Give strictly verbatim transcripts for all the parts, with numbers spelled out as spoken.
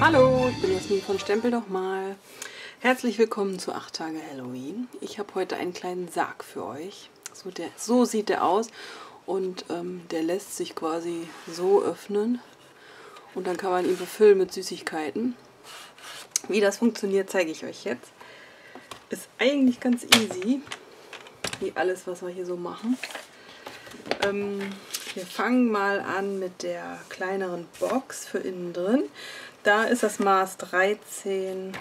Hallo, ich bin Jasmin von Stempel doch mal. Herzlich willkommen zu acht Tage Halloween. Ich habe heute einen kleinen Sarg für euch. So, der, so sieht der aus und ähm, der lässt sich quasi so öffnen und dann kann man ihn befüllen mit Süßigkeiten. Wie das funktioniert, zeige ich euch jetzt. Ist eigentlich ganz easy, wie alles, was wir hier so machen. Ähm, wir fangen mal an mit der kleineren Box für innen drin. Da ist das Maß dreizehn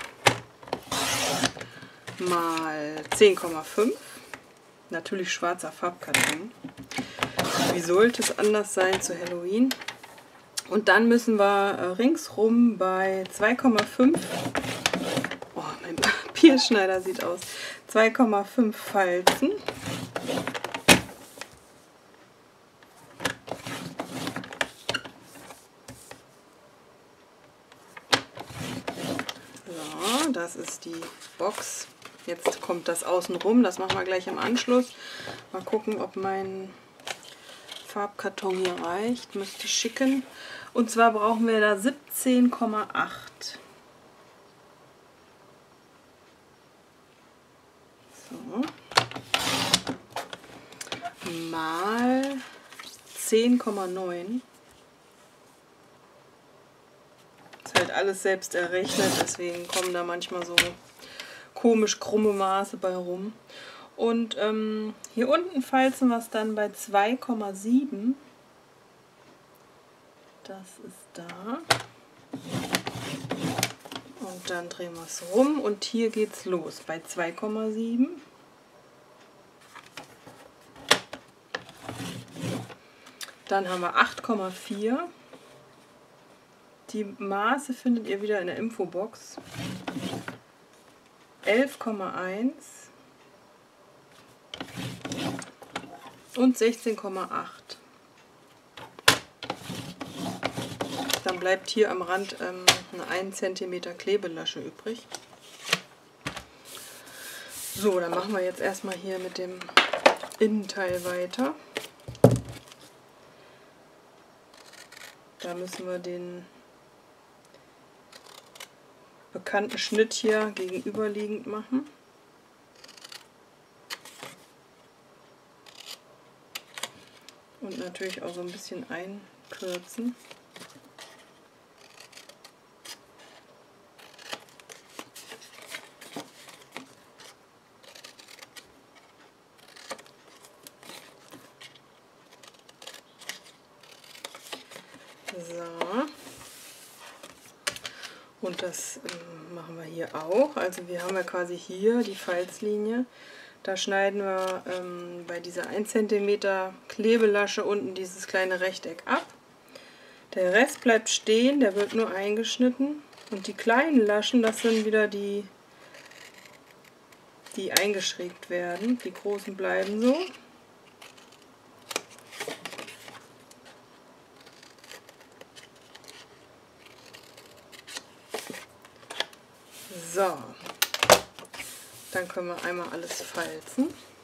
mal zehn Komma fünf. Natürlich schwarzer Farbkarton. Wie sollte es anders sein zu Halloween? Und dann müssen wir ringsrum bei zwei Komma fünf, oh, mein Papierschneider sieht aus, zwei Komma fünf falzen. So, das ist die Box. Jetzt kommt das außen rum, das machen wir gleich im Anschluss. Mal gucken, ob mein Farbkarton hier reicht, müsste schicken. Und zwar brauchen wir da siebzehn Komma acht. So. Mal zehn Komma neun. Ist halt alles selbst errechnet, deswegen kommen da manchmal so komisch krumme Maße bei rum. Und ähm, hier unten falzen wir es dann bei zwei Komma sieben. Das ist da. Und dann drehen wir es rum und hier geht's los bei zwei Komma sieben. Dann haben wir acht Komma vier. Die Maße findet ihr wieder in der Infobox. elf Komma eins. Und sechzehn Komma acht. Dann bleibt hier am Rand ähm, eine ein Zentimeter Klebelasche übrig. So, dann machen wir jetzt erstmal hier mit dem Innenteil weiter. Da müssen wir den bekannten Schnitt hier gegenüberliegend machen. Und natürlich auch so ein bisschen einkürzen. So. Und das äh, machen wir hier auch. Also wir haben ja quasi hier die Falzlinie. Da schneiden wir ähm, bei dieser ein Zentimeter Klebelasche unten dieses kleine Rechteck ab. Der Rest bleibt stehen, der wird nur eingeschnitten. Und die kleinen Laschen, das sind wieder die, die eingeschrägt werden. Die großen bleiben so. So. Dann können wir einmal alles falzen.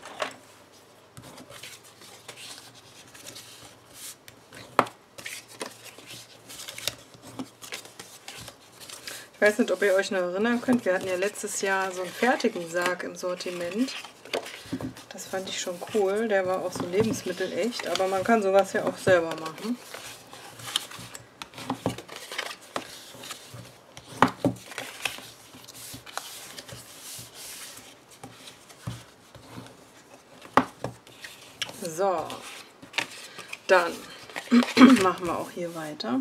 Ich weiß nicht, ob ihr euch noch erinnern könnt, wir hatten ja letztes Jahr so einen fertigen Sarg im Sortiment. Das fand ich schon cool, der war auch so lebensmittelecht, aber man kann sowas ja auch selber machen. So, dann machen wir auch hier weiter.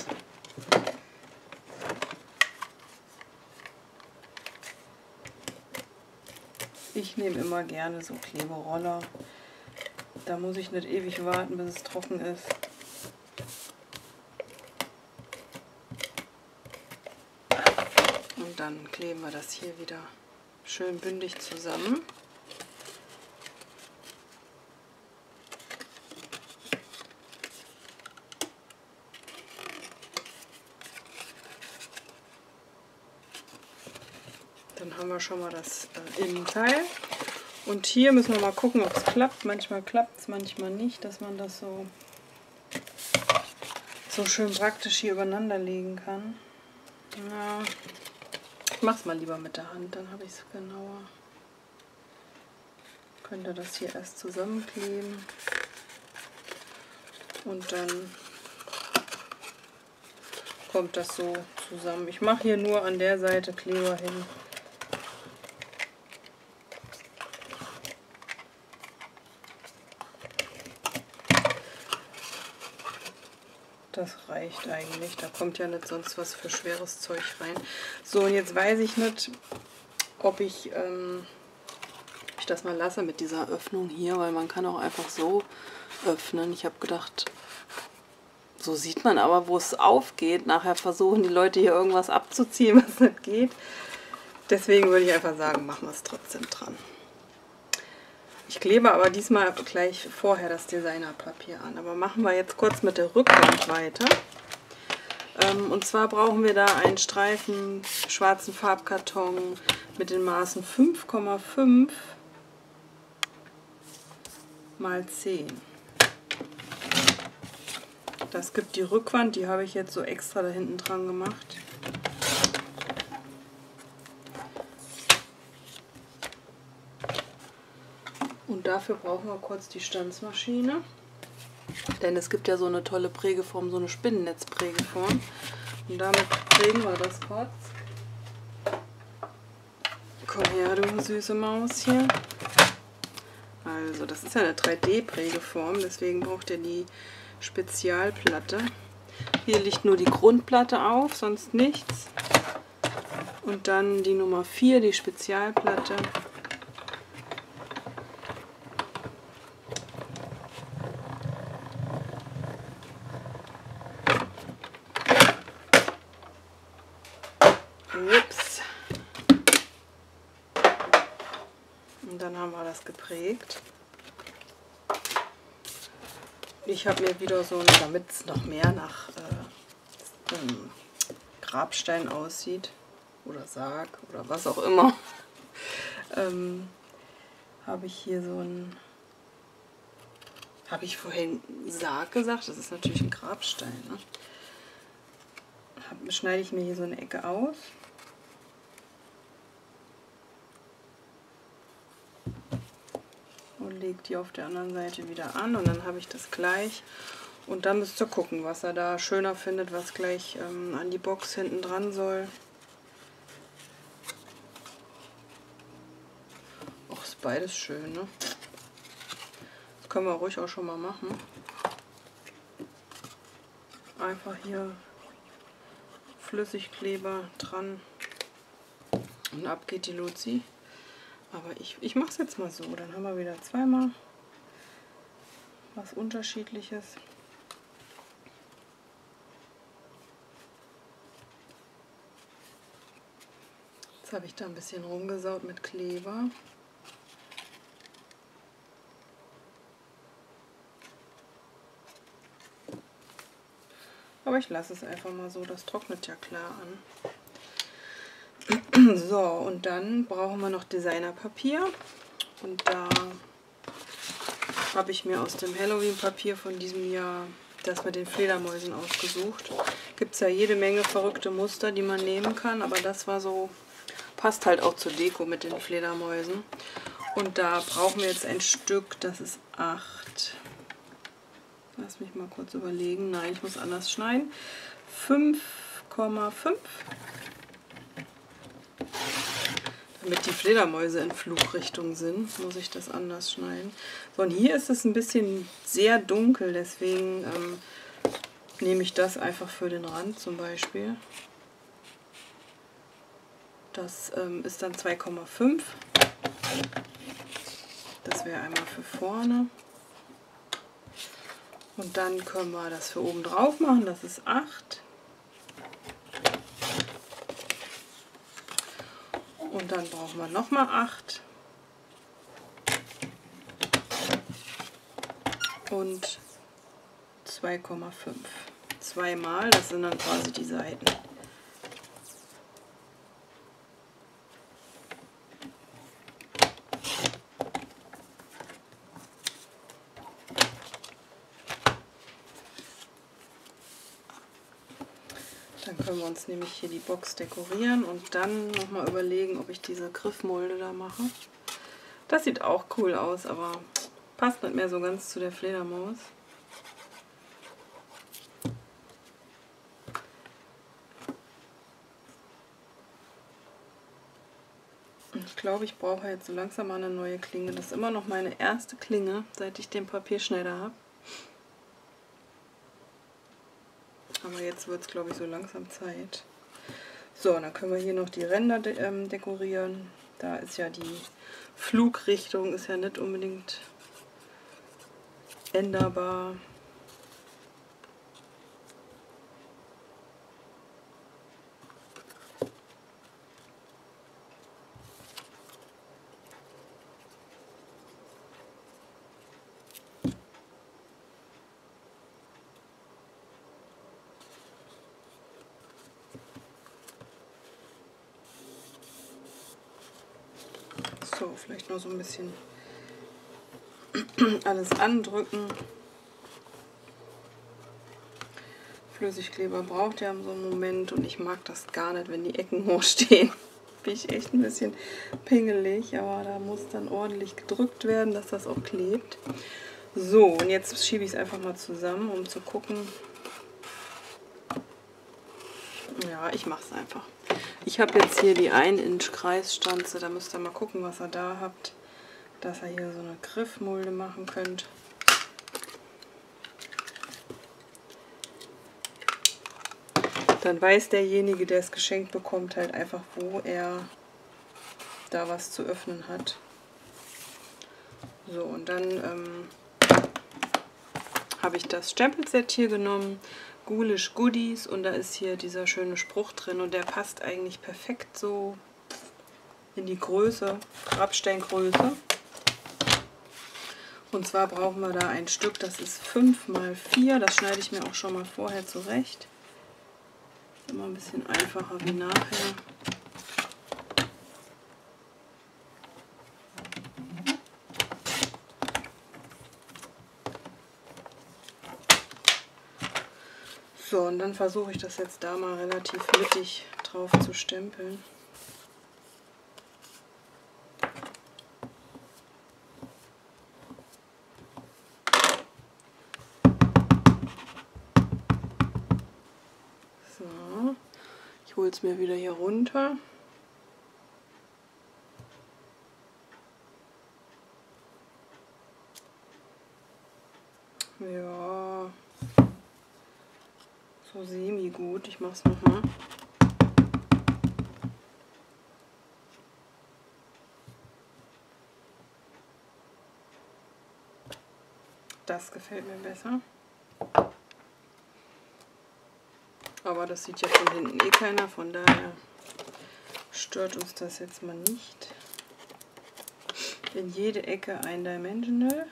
Ich nehme immer gerne so Kleberoller. Da muss ich nicht ewig warten, bis es trocken ist. Und dann kleben wir das hier wieder schön bündig zusammen. Dann haben wir schon mal das äh, Innenteil. Und hier müssen wir mal gucken, ob es klappt. Manchmal klappt es, manchmal nicht, dass man das so, so schön praktisch hier übereinander legen kann. Ja, ich mache es mal lieber mit der Hand, dann habe ich es genauer. Könnt ihr das hier erst zusammenkleben und dann kommt das so zusammen. Ich mache hier nur an der Seite Kleber hin. Das reicht eigentlich. Da kommt ja nicht sonst was für schweres Zeug rein. So, und jetzt weiß ich nicht, ob ich, ähm, ob ich das mal lasse mit dieser Öffnung hier, weil man kann auch einfach so öffnen. Ich habe gedacht, so sieht man aber, wo es aufgeht. Nachher versuchen die Leute hier irgendwas abzuziehen, was nicht geht. Deswegen würde ich einfach sagen, machen wir es trotzdem dran. Ich klebe aber diesmal gleich vorher das Designerpapier an. Aber machen wir jetzt kurz mit der Rückwand weiter. Ähm, und zwar brauchen wir da einen Streifen schwarzen Farbkarton mit den Maßen fünf Komma fünf mal zehn. Das gibt die Rückwand, die habe ich jetzt so extra da hinten dran gemacht. Und dafür brauchen wir kurz die Stanzmaschine. Denn es gibt ja so eine tolle Prägeform, so eine Spinnennetzprägeform. Und damit prägen wir das kurz. Komm her, du süße Maus hier. Also, das ist ja eine drei D Prägeform, deswegen braucht ihr die Spezialplatte. Hier liegt nur die Grundplatte auf, sonst nichts. Und dann die Nummer vier, die Spezialplatte. Ups. Und dann haben wir das geprägt. Ich habe mir wieder so, damit es noch mehr nach äh, ähm, Grabstein aussieht oder Sarg oder was auch immer, ähm, habe ich hier so ein, habe ich vorhin Sarg gesagt, das ist natürlich ein Grabstein, ne? Hab, schneide ich mir hier so eine Ecke aus. Und lege die auf der anderen Seite wieder an und dann habe ich das gleich. Und dann müsst ihr gucken, was er da schöner findet, was gleich ähm, an die Box hinten dran soll. Auch ist beides schön, ne? Das können wir ruhig auch schon mal machen. Einfach hier Flüssigkleber dran und ab geht die Luzi. Aber ich, ich mache es jetzt mal so, dann haben wir wieder zweimal was Unterschiedliches. Jetzt habe ich da ein bisschen rumgesaut mit Kleber. Aber ich lasse es einfach mal so, das trocknet ja klar an. So, und dann brauchen wir noch Designerpapier. Und da habe ich mir aus dem Halloween-Papier von diesem Jahr das mit den Fledermäusen ausgesucht. Gibt es ja jede Menge verrückte Muster, die man nehmen kann, aber das war so, passt halt auch zur Deko mit den Fledermäusen. Und da brauchen wir jetzt ein Stück, das ist acht. Lass mich mal kurz überlegen. Nein, ich muss anders schneiden. fünf Komma fünf. Damit die Fledermäuse in Flugrichtung sind, muss ich das anders schneiden. So, und hier ist es ein bisschen sehr dunkel, deswegen ähm, nehme ich das einfach für den Rand zum Beispiel. Das ähm, ist dann zwei Komma fünf. Das wäre einmal für vorne. Und dann können wir das für oben drauf machen, das ist acht. Und dann brauchen wir nochmal acht. Und zwei Komma fünf. Zweimal, das sind dann quasi die Seiten. Dann können wir uns nämlich hier die Box dekorieren und dann nochmal überlegen, ob ich diese Griffmulde da mache. Das sieht auch cool aus, aber passt nicht mehr so ganz zu der Fledermaus. Ich glaube, ich brauche jetzt so langsam mal eine neue Klinge. Das ist immer noch meine erste Klinge, seit ich den Papierschneider habe. Aber jetzt wird es, glaube ich, so langsam Zeit. So, dann können wir hier noch die Ränder de ähm, dekorieren. Da ist ja die Flugrichtung ist ja nicht unbedingt änderbar. So, vielleicht noch so ein bisschen alles andrücken. Flüssigkleber braucht ja so einen Moment und ich mag das gar nicht, wenn die Ecken hochstehen. Bin ich echt ein bisschen pingelig, aber da muss dann ordentlich gedrückt werden, dass das auch klebt. So, und jetzt schiebe ich es einfach mal zusammen, um zu gucken. Ja, ich mache es einfach. Ich habe jetzt hier die ein Inch Kreisstanze, da müsst ihr mal gucken, was ihr da habt, dass ihr hier so eine Griffmulde machen könnt. Dann weiß derjenige, der es geschenkt bekommt, halt einfach, wo er da was zu öffnen hat. So, und dann ähm, habe ich das Stempelset hier genommen, Ghoulish Goodies, und da ist hier dieser schöne Spruch drin und der passt eigentlich perfekt so in die Größe, Grabsteingröße. Und zwar brauchen wir da ein Stück, das ist fünf mal vier, das schneide ich mir auch schon mal vorher zurecht. Immer ein bisschen einfacher wie nachher. So, und dann versuche ich das jetzt da mal relativ mittig drauf zu stempeln. So, ich hole es mir wieder hier runter. Ja, so semi gut. Ich mache es nochmal. Das gefällt mir besser. Aber das sieht ja von hinten eh keiner, von daher stört uns das jetzt mal nicht. In jede Ecke ein Dimensional.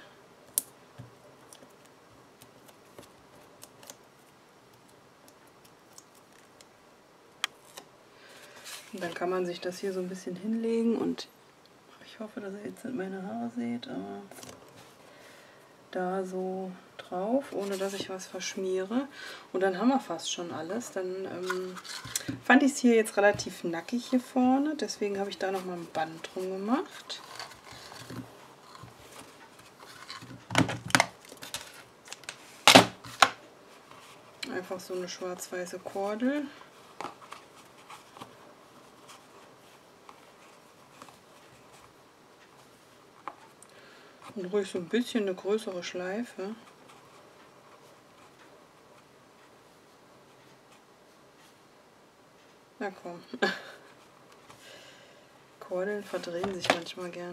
Und dann kann man sich das hier so ein bisschen hinlegen und ich hoffe, dass ihr jetzt nicht meine Haare seht, aber da so drauf, ohne dass ich was verschmiere. Und dann haben wir fast schon alles. Dann ähm, fand ich es hier jetzt relativ nackig hier vorne, deswegen habe ich da nochmal ein Band drum gemacht. Einfach so eine schwarz-weiße Kordel. Und ruhig so ein bisschen eine größere Schleife. Na komm. Kordeln verdrehen sich manchmal gerne.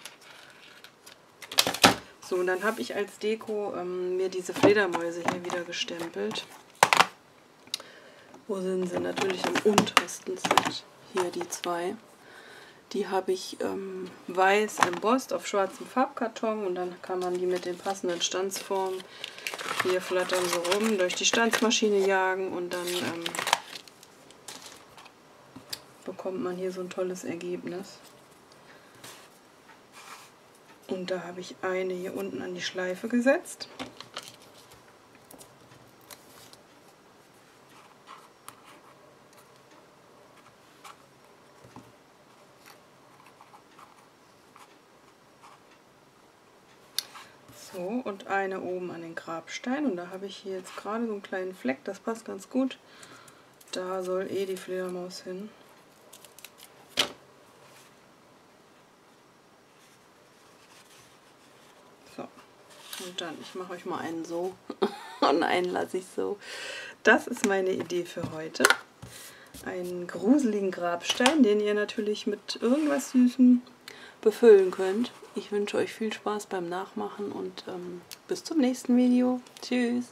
So, und dann habe ich als Deko ähm, mir diese Fledermäuse hier wieder gestempelt. Wo sind sie? Natürlich im untersten Set. Hier die zwei. Die habe ich ähm, weiß embossed auf schwarzem Farbkarton und dann kann man die mit den passenden Stanzformen hier flattern so rum, durch die Stanzmaschine jagen und dann ähm, bekommt man hier so ein tolles Ergebnis. Und da habe ich eine hier unten an die Schleife gesetzt. So, und eine oben an den Grabstein. Und da habe ich hier jetzt gerade so einen kleinen Fleck, das passt ganz gut. Da soll eh die Fledermaus hin. So, und dann, ich mache euch mal einen so und einen lasse ich so. Das ist meine Idee für heute. Einen gruseligen Grabstein, den ihr natürlich mit irgendwas Süßem befüllen könnt. Ich wünsche euch viel Spaß beim Nachmachen und ähm, bis zum nächsten Video. Tschüss!